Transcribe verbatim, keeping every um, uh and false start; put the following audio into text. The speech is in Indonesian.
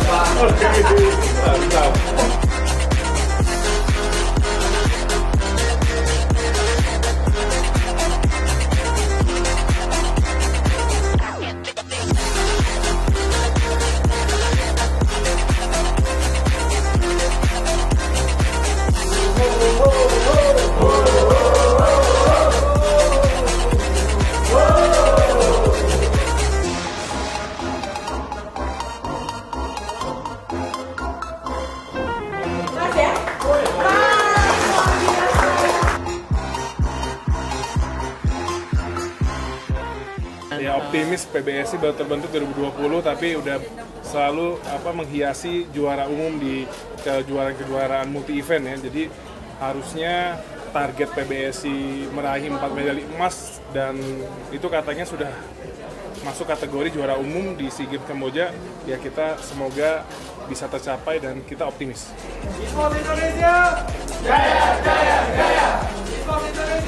Mantap. Ya optimis P B S I baru terbentuk dua ribu dua puluh tapi udah selalu apa menghiasi juara umum di kejuaraan-kejuaraan multi event ya. Jadi harusnya target P B S I meraih empat medali emas dan itu katanya sudah masuk kategori juara umum di SEA Games Kamboja. Ya kita semoga bisa tercapai dan kita optimis. E-Sports Indonesia, jaya, jaya, jaya! E-Sports Indonesia.